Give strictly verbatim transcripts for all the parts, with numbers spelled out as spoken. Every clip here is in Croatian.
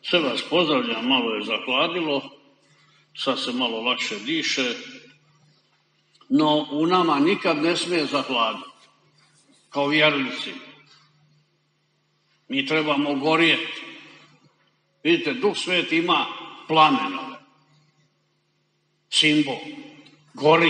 Sve vas pozdravljam, malo je zahladilo, sad se malo lakše diše, no u nama nikad ne smije zahladiti, kao vjernici. Mi trebamo gorjeti. Vidite, Duh Sveti ima plamenove, simbol, gori.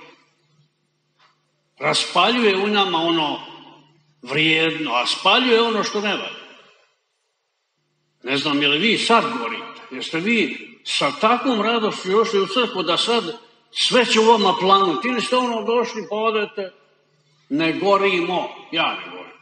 Raspaljuje u nama ono vrijedno, a spaljuje ono što ne valja. Ne znam, je li vi sad gorite? Jeste vi sa takvom radošću došli u crkvu da sad sve će u vama planuti? Ili ste ono došli pa odete? Ne gorimo. Ja ne gorim.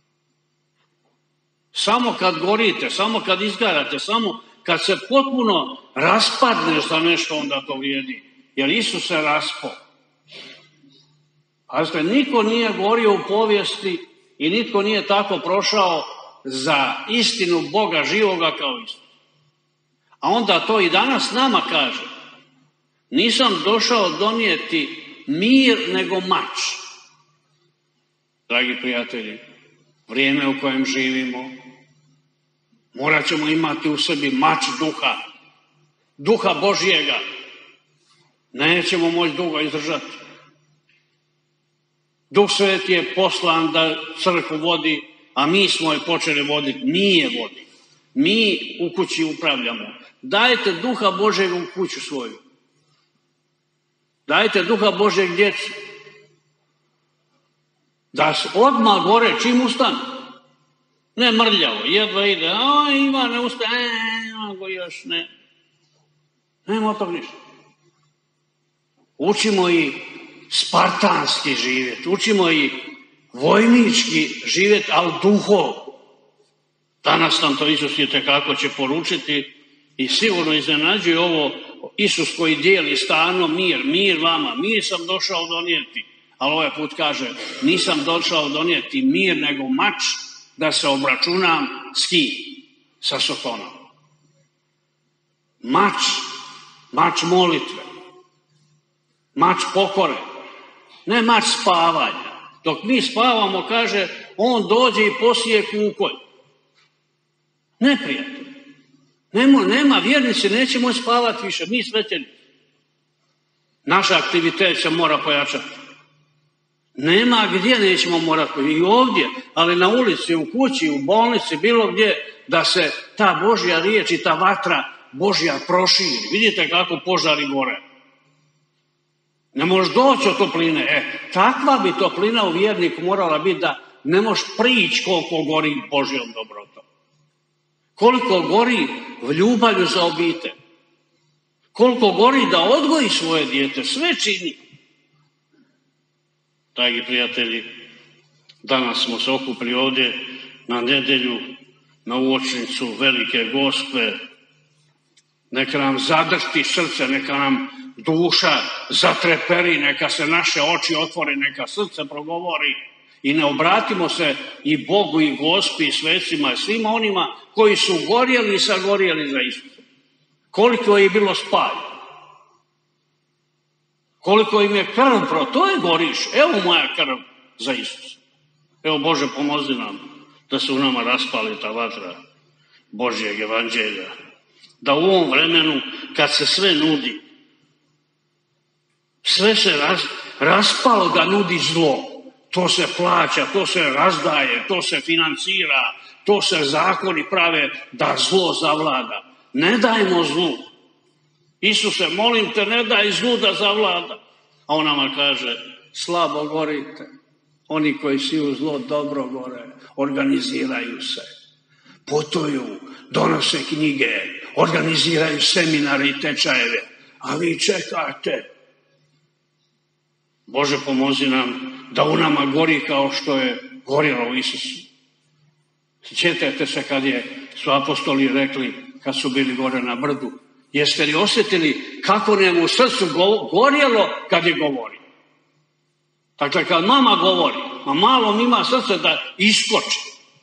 Samo kad gorite, samo kad izgarate, samo kad se potpuno raspadneš za nešto, onda to vrijedi. Jer Isus se raspao. Pazite, niko nije gorio u povijesti i nitko nije tako prošao za istinu Boga živoga kao Isus. A onda to i danas nama kaže. Nisam došao donijeti mir nego mač. Dragi prijatelji, vrijeme u kojem živimo, morat ćemo imati u sebi mač duha, duha Božjega. Nećemo moći dugo izdržati. Duh Sveti je poslan da crkvu vodi, a mi smo je počeli voditi. Mi je vodi. Mi u kući upravljamo. Dajte duha Božjega u kuću svoju. Dajte duha Božjeg djeci. Da se odmah gore čim ustane. Ne mrljavo, jedva ide. A ima ne ustane, e, još ne. Nema od tog ništa. Učimo i spartanski živjeti. Učimo i vojnički živjeti, ali duhovno. Danas nam to Isus itekako će poručiti i sigurno iznenađuje ovo Isus koji dijeli stalno mir, mir vama, mir sam došao donijeti. Ali ovaj put kaže, nisam došao donijeti mir nego mač da se obračunam s kim? Sa Sotonom. Mač, mač molitve, mač pokore, ne mač spavanja. Dok mi spavamo, kaže, on dođe i posije kukolj. Neprijatelj. Nema, nema vjernici, nećemo spavati više, mi svećenici. Naša aktivitet se mora pojačati. Nema gdje nećemo morati, i ovdje, ali na ulici, u kući, u bolnici, bilo gdje, da se ta Božja riječ i ta vatra Božja proširi. Vidite kako požari gore. Ne možeš doći od topline. E, takva bi toplina u vjerniku morala biti da ne možeš prići koliko gori Božjom dobrotom. Koliko gori v ljubavlju za obitelj. Koliko gori da odgoji svoje dijete. Sve čini. Dragi prijatelji, danas smo se okupili ovdje na nedjelju, na uočnicu Velike Gospe. Neka nam zadrhti srce, neka nam duša zatreperi, neka se naše oči otvore, neka srce progovori i ne obratimo se i Bogu i Gospi i svecima i svima onima koji su gorjeli i sagorjeli za Isusa. Koliko je bilo spaljeno. Koliko im je krv pro, to je goriš. Evo moja krv za Isusa. Evo Bože, pomozi nam da se u nama raspali ta vatra Božjeg evanđelja. Da u ovom vremenu, kad se sve nudi, sve se raz, raspalo da nudi zlo. To se plaća, to se razdaje, to se financira, to se zakoni prave da zlo zavlada. Ne dajmo zlu. Isuse, molim te, ne daj zlu da zavlada. A on nama kaže, slabo gorite. Oni koji siju zlo dobro gore, organiziraju se, putuju, donose knjige, organiziraju seminare i tečajeve. A vi čekate. Bože, pomozi nam da u nama gori kao što je gorilo u Isusu. Sjećate se kad je, su apostoli rekli, kad su bili gore na brdu, jeste li osjetili kako nam u srcu gorjelo kad je govorio? Dakle, kad mama govori, a malo ima srce da iskoči.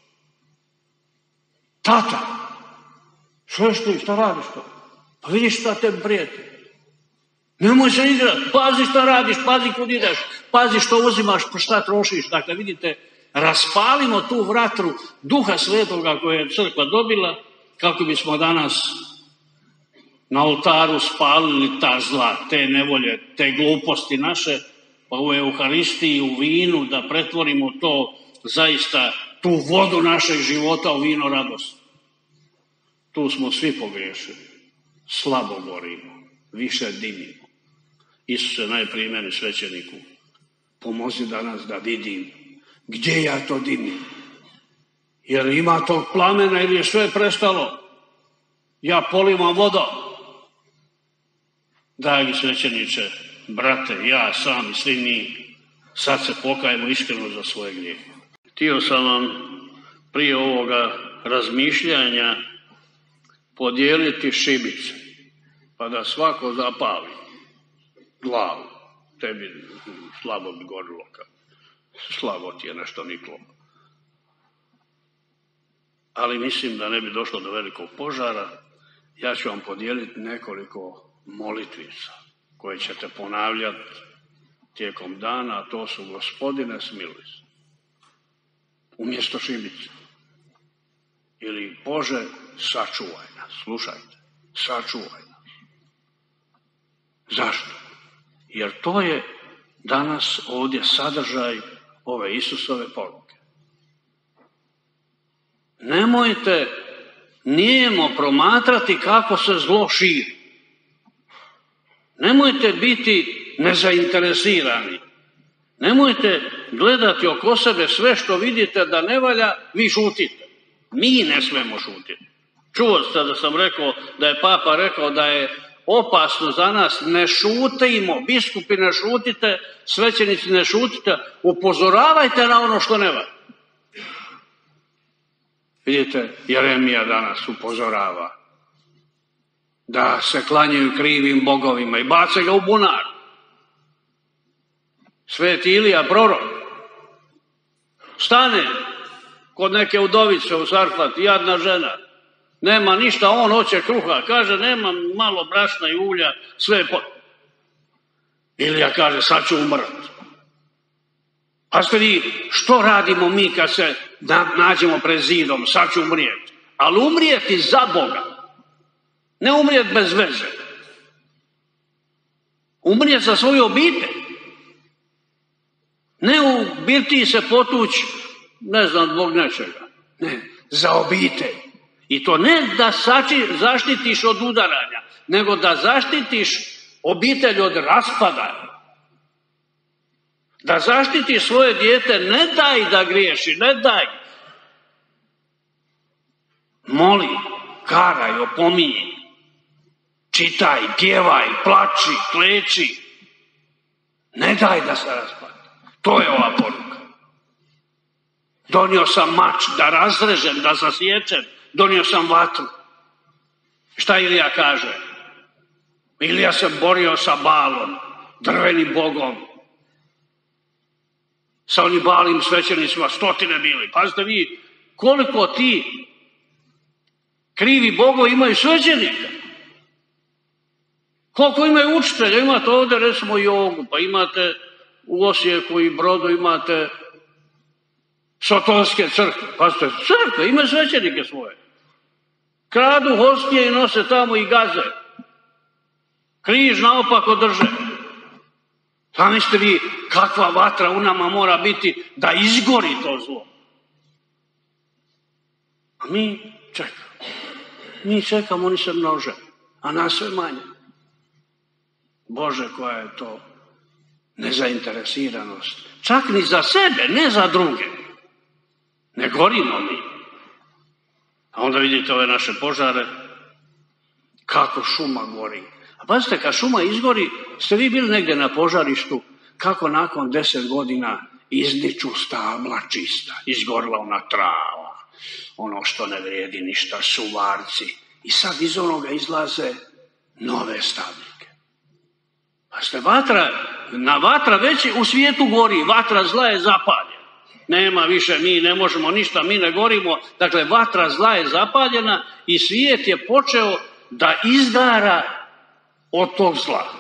Tata, što je što, šta radiš to? Pa vidiš šta te prijeti. Nemoj se igrati, pazi šta radiš, pazi kud ideš, pazi što uzimaš, šta trošiš. Dakle, vidite, raspalimo tu vatru Duha Svetoga koje je crkva dobila, kako bismo danas na oltaru spalili ta zla, te nevolje, te gluposti naše, pa u Euharistiji, u vinu, da pretvorimo to zaista, tu vodu našeg života u vino radosti. Tu smo svi pogriješili. Slabo gorimo, više dimimo. Isuse, najprije meni svećeniku, pomozi danas da vidim gdje ja to dimim. Jer ima tog plamena ili je sve prestalo. Ja polivam vodom. Dragi svećeniče, brate, ja sam i svi mi, sad se pokajemo iskreno za svoje grijehe. Htio sam vam prije ovoga razmišljanja podijeliti šibice, pa da svako zapali glavu. Tebi slabo bi gorilo, slabo ti je nešto niklo. Ali mislim da ne bi došlo do velikog požara. Ja ću vam podijeliti nekoliko molitvica koje ćete ponavljati tijekom dana, a to su: Gospodine, smiluj se, umjesto šibice. Ili Bože, sačuvaj nas. Slušajte, sačuvaj nas. Zašto? Jer to je danas ovdje sadržaj ove Isusove poruke. Nemojte nijemo promatrati kako se zlo širi. Nemojte biti nezainteresirani. Nemojte gledati oko sebe sve što vidite da ne valja, vi šutite. Mi ne smemo šutiti. Čuo ste da sam rekao, da je Papa rekao da je opasno za nas, ne šutimo, biskupi ne šutite, svećenici ne šutite, upozoravajte na ono što ne valja. Vidite, Jeremija danas upozorava da se klanjaju krivim bogovima i bace ga u bunar. Sveti Ilija, prorok, stane kod neke udovice u Sarfati, jadna žena, nema ništa, on hoće kruha, kaže nema malo brašna i ulja, sve je po... Ilija kaže sad ću umrti. A skadi, što radimo mi kad se nađemo pred zidom, sad ću umrijeti. Ali umrijeti za Boga, ne umrijeti bez veze. Umrijeti za svoju obitelj. Ne u birtiji se potući, ne znam, zbog nečega. Ne, za obitelj. I to ne da sači, zaštitiš od udaranja, nego da zaštitiš obitelj od raspadanja. Da zaštitiš svoje dijete, ne daj da griješi, ne daj. Moli, karaj, opominji, čitaj, pjevaj, plači, kleči. Ne daj da se raspada. To je ova poruka. Donio sam mač da razrežem, da zasječem, donio sam vatru. Šta Ilija kaže? Ilija se borio sa Balom, drvenim bogom, sa onim Balim svećenicima, stotine bili. Pazite vi, koliko ti krivi bogovi imaju svećenika. Koliko imaju učitelja. Imate ovdje recimo Jogu, pa imate u Osijeku i Brodu imate Sotonske crkve. Pazite, crkve, imaju svećenike svoje. Kradu hostije i nose tamo i gaze. Križ naopako drže. Zamislite vi kakva vatra u nama mora biti da izgori to zlo. A mi čekamo. Mi čekamo, oni se množe, a nas sve manje. Bože, koja je to nezainteresiranost. Čak ni za sebe, ne za druge. Ne gorimo mi. A onda vidite ove naše požare, kako šuma gori. A pazite, kad šuma izgori, ste vi bili negdje na požarištu, kako nakon deset godina izdiču stabla čista, izgorila ona trava, ono što ne vrijedi ništa, suvarci. I sad iz onoga izlaze nove stabljike. Pazite, vatra, na vatra već u svijetu gori, vatra zla je zapaljena. Nema više, mi ne možemo ništa, mi ne gorimo. Dakle, vatra zla je zapaljena i svijet je počeo da izgara od tog zla.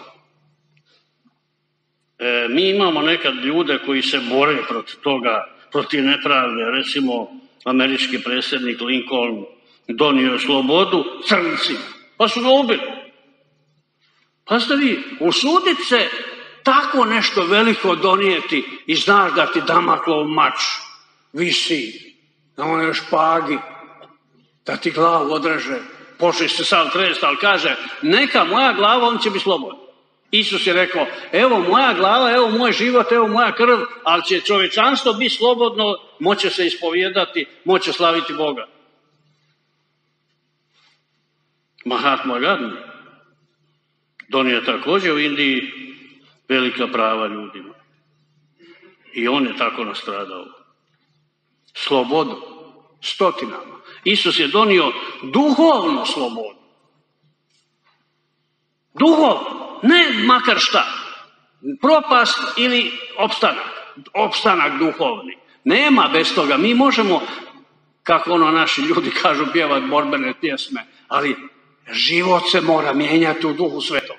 E, mi imamo nekad ljude koji se bore protiv toga, protiv nepravde. Recimo, američki predsjednik Lincoln donio je slobodu crncima, pa su ga ubili. Pa ste vi, usuditi se tako nešto veliko donijeti i znaš da ti Damaklov mač visi na onoj špagi, da ti glavu odreže, počneš se sam trest, ali kaže, neka moja glava, on će biti slobodan. Isus je rekao, evo moja glava, evo moj život, evo moja krv, ali će čovječanstvo biti slobodno, moće se ispovijedati, moće slaviti Boga. Mahatma Gandhi donio je također u Indiji velika prava ljudima. I on je tako nastradao. Slobodu, stotinama. Isus je donio duhovnu slobodu. Duhovnu, ne makar šta. Propast ili opstanak. Opstanak duhovni. Nema bez toga. Mi možemo, kako ono naši ljudi kažu, pjevati borbene pjesme, ali život se mora mijenjati u Duhu Svetom.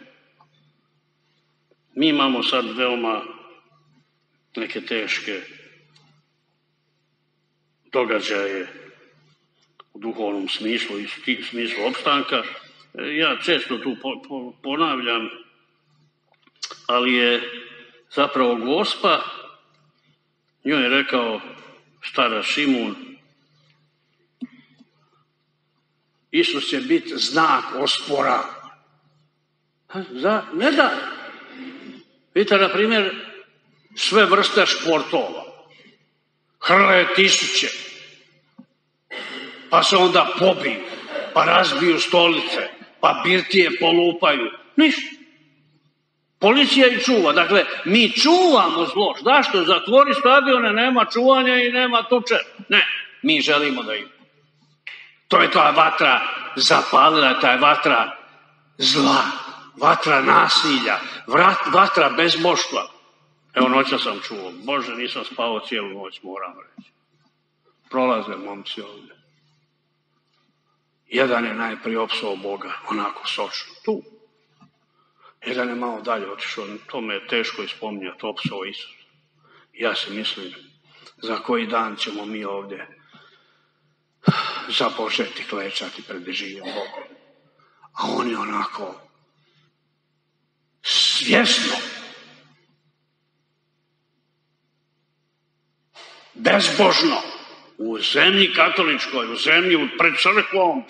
Mi imamo sad veoma neke teške događaje u duhovnom smislu i smislu opstanka. Ja često tu ponavljam, ali je zapravo Gospa, njoj je rekao stara Šimun, Isus će biti znak osporavanja. Za, ne da. Vidite, na primjer, sve vrste športova. Hrle tisuće. Pa se onda pobiju, pa razbiju stolice, pa birtije polupaju. Ništa. Policija ih čuva. Dakle, mi čuvamo zlo. Zašto? Zatvori stadione, nema čuvanja i nema tuče. Ne, mi želimo da ima. To je ta vatra zapalila, ta je vatra zla, vatra nasilja, vatra bezboštva. Evo, noća sam čuo, Bože, nisam spavao cijelu noć, moram reći. Prolaze momci ovdje. Jedan je najprije opsao Boga, onako sočno, tu. Jedan je malo dalje otišao, to me je teško ispominjati, opsao Isus. Ja se mislim, za koji dan ćemo mi ovdje započeti klečati pred živim Bogom. A on je onako svjesno, bezbožno, u zemlji katoličkoj, u zemlji pred crkvom,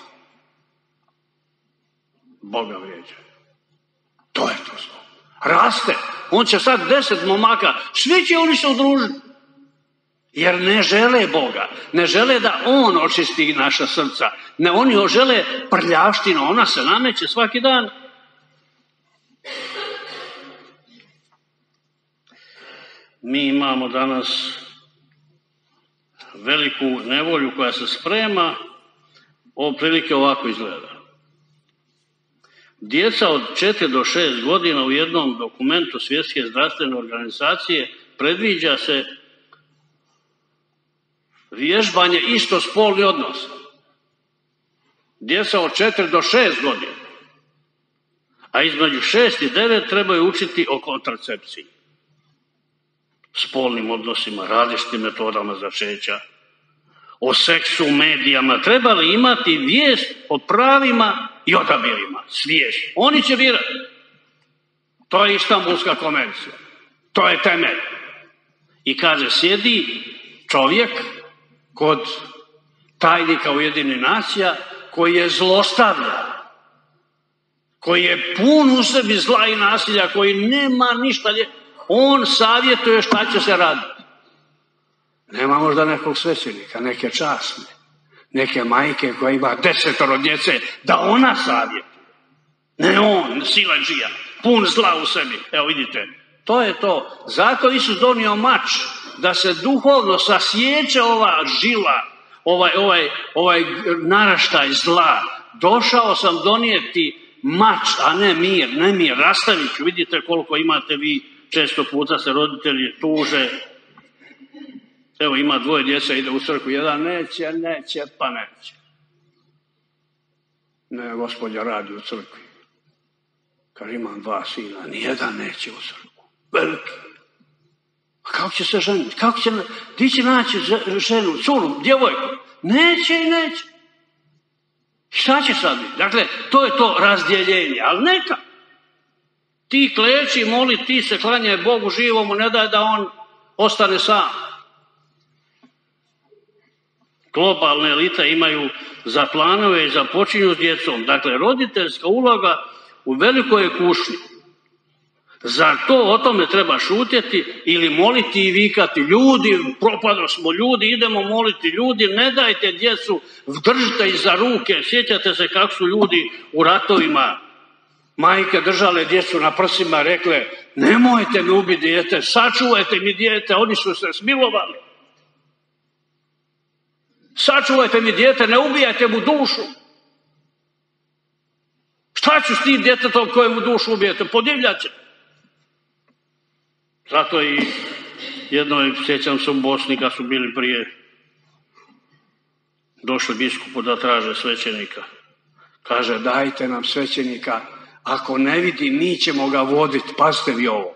Boga vrijeđa. To je to zlo. Raste. On će sad deset momaka, svi će oni se udružiti. Jer ne žele Boga, ne žele da On očisti naša srca, ne, oni žele prljavštinu, ona se nameće svaki dan. Mi imamo danas veliku nevolju koja se sprema, ovo prilike ovako izgleda. Djeca od četiri do šest godina u jednom dokumentu Svjetske zdravstvene organizacije predviđa se vježbanje istospolni odnos. Djeca od četiri do šest godina. A između šest i devet trebaju učiti o kontracepciji. Spolnim odnosima, različitim metodama začeća, o seksu, medijama. Trebali imati vijest o pravima i odabirima. Svijest. Oni će birati. To je Istanbulska konvencija. To je temelj. I kaže, sjedi čovjek kod tajnika Ujedinjenih nacija koji je zlostavljan, koji je pun u sebi zla i nasilja, koji nema ništa, on savjetuje šta će se raditi. Nema možda nekog svećenika, neke časne, neke majke koja ima desetoro djece, da ona savjetuje. Ne on, siledžija, pun zla u sebi. Evo vidite, to je to. Zato Isus donio mač, da se duhovno sasjeće ova žila, ovaj, ovaj, ovaj naraštaj zla. Došao sam donijeti mač, a ne mir, ne mir. Rastavit ću, vidite koliko imate vi, često puta se roditelji tuže. Evo ima dvoje djeca, ide u crkvu, jedan neće, neće, pa neće. Ne, gospođa radi u crkvi. Kaže, imam dva sina, nijedan neće u crkvu. Veliki. A kako će se ženiti? Kako će, ti će naći ženu, curu, djevojku? Neće i neće. Šta će sad biti? Dakle, to je to razdjeljenje, ali neka. Ti kleči, moli, ti se klanjaj Bogu živomu, ne daj da on ostane sam. Globalne elite imaju za planove i započinju s djecom. Dakle, roditeljska uloga u velikoj je kušnji. Zar to o tome treba šutjeti ili moliti i vikati? Ljudi, propado smo ljudi, idemo moliti ljudi, ne dajte djecu, držite ih za ruke. Sjećate se kako su ljudi u ratovima, majke držale djecu na prsima, rekle, nemojte mi ubiti dijete, sačuvajte mi dijete, oni su se smilovali. Sačuvajte mi dijete, ne ubijajte mu dušu. Šta ću s tim djetetom kojemu dušu ubijete? Podivljat će. Zato i jednoj, sjećam se u Bosni kad su bili prije, došli biskupu da traže svećenika. Kaže, dajte nam svećenika, ako ne vidi, mi ćemo ga voditi, pazite vi ovo.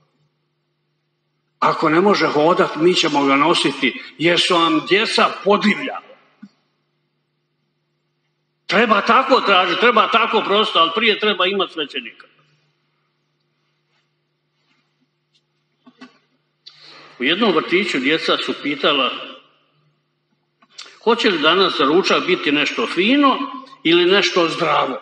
Ako ne može hodati, mi ćemo ga nositi, jer su vam djeca podivlja. Treba tako tražiti, treba tako prosto, ali prije treba imati svećenika. U jednom vrtiću djeca su pitala, hoće li danas za ručak biti nešto fino ili nešto zdravo?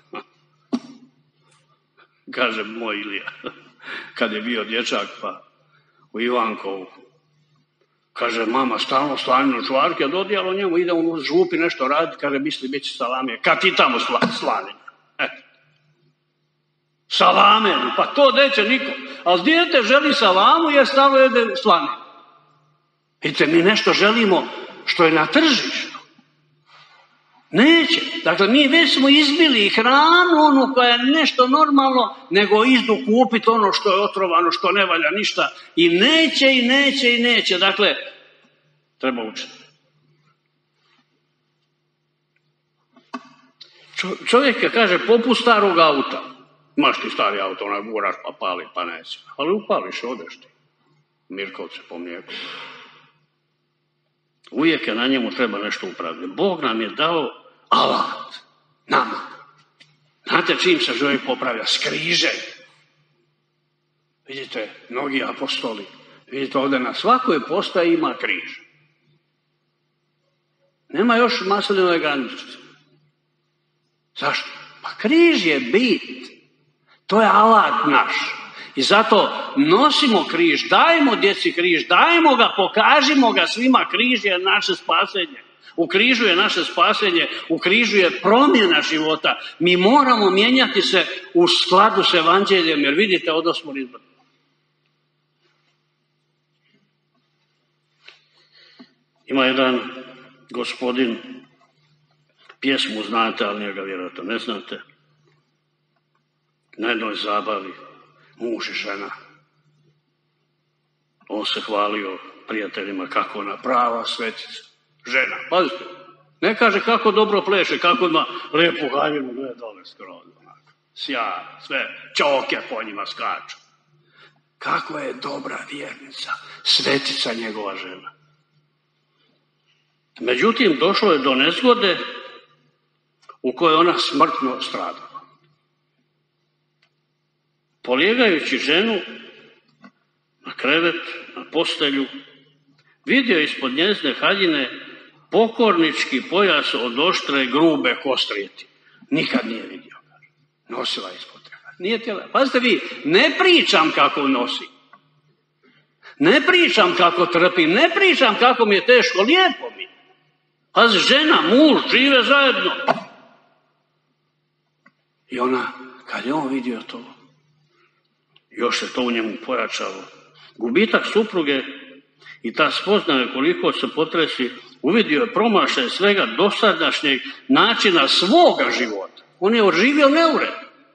Kaže moj Ilija, kad je bio dječak pa u Ivankovu. Kaže, mama stalno slaninu čvarke, a dodijalo njemu, ide u župi nešto raditi, kaže, misli, bit će salame. Kad ti tamo slaninu? E. Salame, pa to neće niko. Ali dijete želi salamu jer stalno jede slaninu. Vidite, mi nešto želimo što je na tržištu. Neće. Dakle, mi već smo izbili hranu, onu koja je nešto normalno, nego idu kupiti ono što je otrovano, što ne valja ništa. I neće, i neće, i neće. Dakle, treba učiti. Čovjek je, kaže, poput starog auta. Imaš ti stari auto, onaj guraš pa pali, pa neće. Ali upališ, odeš ti. Mirkovce po mlijeku. Uvijek je na njemu treba nešto upravljati. Bog nam je dao alat. Nama. Znate čim se čovjek popravlja? S križem. Vidite, mnogi apostoli. Vidite, ovdje na svakoj postaji ima križ. Nema još maslinove granice. Zašto? Pa križ je bit. To je alat naš. I zato nosimo križ, dajmo djeci križ, dajmo ga, pokažimo ga svima, križ je naše spasenje. U križu je naše spasenje, u križu je promjena života. Mi moramo mijenjati se u skladu s evanđeljem, jer vidite, odo smo izbrali. Ima jedan gospodin, pjesmu znate, ali njega vjerojatno ne znate, na jednoj zabavi, muž i žena. On se hvalio prijateljima kako ona prava svetica. Žena, pazite, ne kaže kako dobro pleše, kako ima lijepu haljinu, gleda dole skroz, sjaj, sve, čoke po njima skaču. Kako je dobra vjernica, svetica njegova žena. Međutim, došlo je do nezgode u kojoj ona smrtno stradala. Polijegajući ženu na krevet, na postelju, vidio ispod njezine haljine pokornički pojas od oštre, grube kostrijeti. Nikad nije vidio. Nosila ispod toga. Nije tijela. Pazite vi, ne pričam kako nosi. Ne pričam kako trpi. Ne pričam kako mi je teško. Lijepo mi je. Pazi, žena, muž, žive zajedno. I ona, kad je on vidio to, još se to u njemu pojačalo. Gubitak supruge i ta spoznaja koliko se potresi, uvidio je promašaj svega dosadašnjeg načina svoga života. On je oživio neured.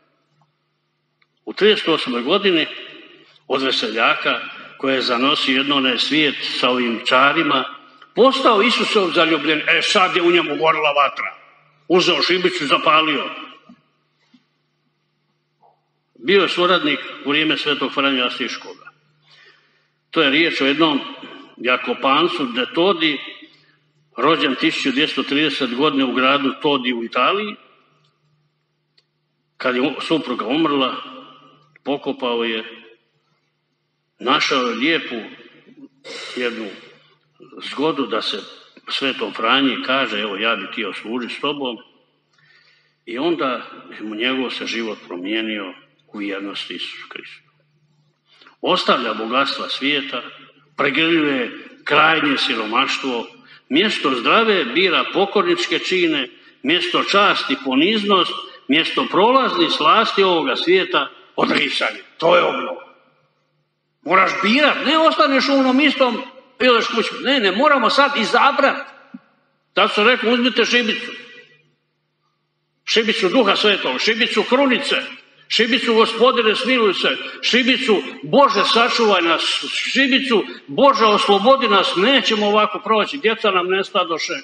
U trideset osmoj godini od veseljaka koje je zanosio jedno svijet sa ovim čarima, postao Isusov zaljubljen. E sad je u njemu gorila vatra. Uzeo šibicu i zapalio. Bio je suradnik u vrijeme svetog Franje Asiškoga. To je riječ o jednom Jakopancu Detodi rođen tisuću dvjesto trideset godine u gradu Todi u Italiji. Kad je supruga umrla, pokopao je, našao je lijepu jednu zgodu da se Svetom Franji kaže, evo ja bi htio služiti s tobom. I onda mu njegov se život promijenio u vjernosti Isusu Kristu. Ostavlja bogatstva svijeta, pregrljuje krajnje siromaštvo, mjesto zdrave bira pokorničke čine, mjesto časti poniznost, mjesto prolazni slasti ovoga svijeta odricanje. To je obnova. Moraš birat, ne ostaneš u onom istom, ideš kuću. Ne, ne, moramo sad izabrati. Tako su rekli, uzmite šibicu. Šibicu Duha Svetog, šibicu krunice, šibicu Gospodine smiluj se, šibicu Bože sačuvaj nas, šibicu Bože oslobodi nas, nećemo ovako proći, djeca nam nestadoše.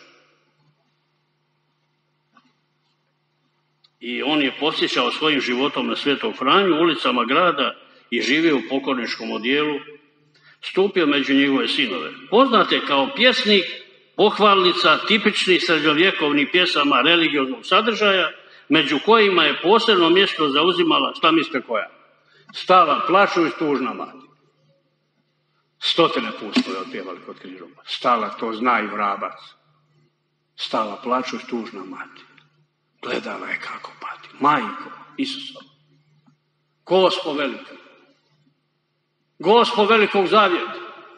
I on je posjećao svojim životom na Svetog Franju, ulicama grada i živio u pokorničkom odijelu, stupio među njegove sinove. Poznat je kao pjesnik, pohvalnica tipičnih srednjovjekovnih pjesama religioznog sadržaja, među kojima je posebno mjesto zauzimala, šta mislite koja? Stala plaču i tužna mati. Stotine put smo je otpjevali kod križova. Stala, to zna i vrabac. Stala plaču i tužna mati. Gledala je kako pati. Majko Isusa. Gospo velika. Gospo velikog zavjeta.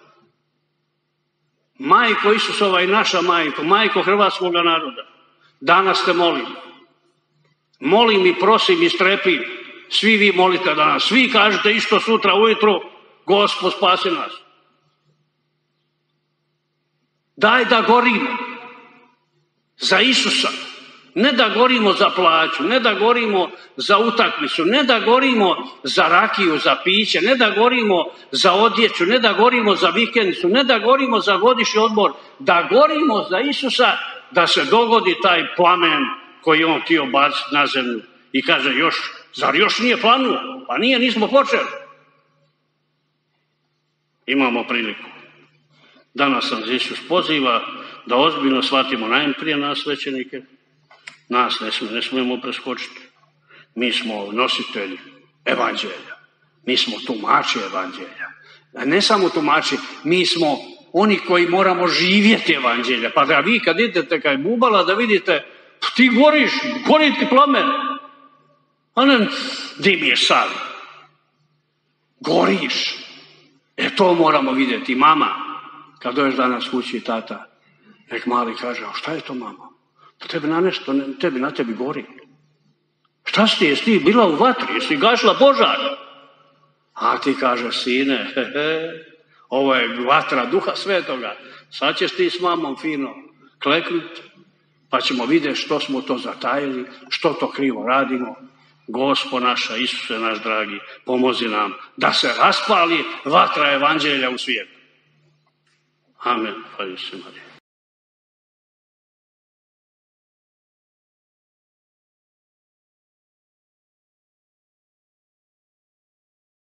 Majko Isusova i naša majko. Majko hrvatskog naroda. Danas te molim. Molim i prosim i strepim. Svi vi molite danas. Svi kažete isto sutra ujutro. Gospo spasi nas. Daj da gorimo. Za Isusa. Ne da gorimo za plaću, ne da gorimo za utakmicu, ne da gorimo za rakiju, za piće, ne da gorimo za odjeću, ne da gorimo za vikendicu, ne da gorimo za godišnji odmor, da gorimo za Isusa, da se dogodi taj plamen koji on htio baciti na zemlju. I kaže, još, zar još nije planuo? Pa nije, nismo počeli. Imamo priliku. Danas nas Isus poziva da ozbiljno shvatimo najprije nas svećenike. Nas ne, smije, ne smijemo preskočiti. Mi smo nositelji evanđelja. Mi smo tumači evanđelja. A ne samo tumači, mi smo oni koji moramo živjeti evanđelja. Pa da vi kad idete kaj bubala da vidite, ti goriš, gori ti plamen. A ne, di mi je sali. Goriš. E to moramo vidjeti. Mama, kad dođeš danas kući, tata, nek mali kaže, a šta je to mama? Pa tebi na nešto, tebi na tebi gori. Šta si ti, jesi ti bila u vatri, jesi gašla požar? A ti kaže, sine, he, he, ovo je vatra Duha Svetoga. Sad ćeš ti s mamom fino kleknuti, pa ćemo vidjeti što smo to zatajili, što to krivo radimo. Gospo naša, Isuse naš dragi, pomozi nam da se raspali vatra evanđelja u svijetu. Amen. Hvala se, Marija.